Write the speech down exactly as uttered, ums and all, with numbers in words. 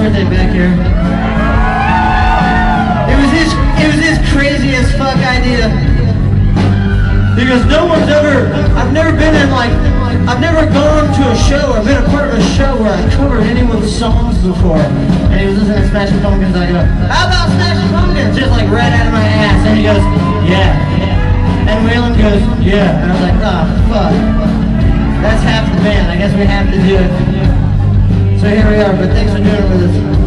birthday back here. It was his, it was his crazy as fuck idea. He goes, no one's ever, I've never been in like, I've never gone to a show or been a part of a show where I covered anyone's songs before. And he was listening to Smashing Pumpkins, I go, how about Smashing Pumpkins? Just like right out of my ass. And he goes, yeah. And Waylon goes, yeah. And I was like, oh, fuck. That's half the band. I guess we have to do it. So here we are, but thanks for doing it with us.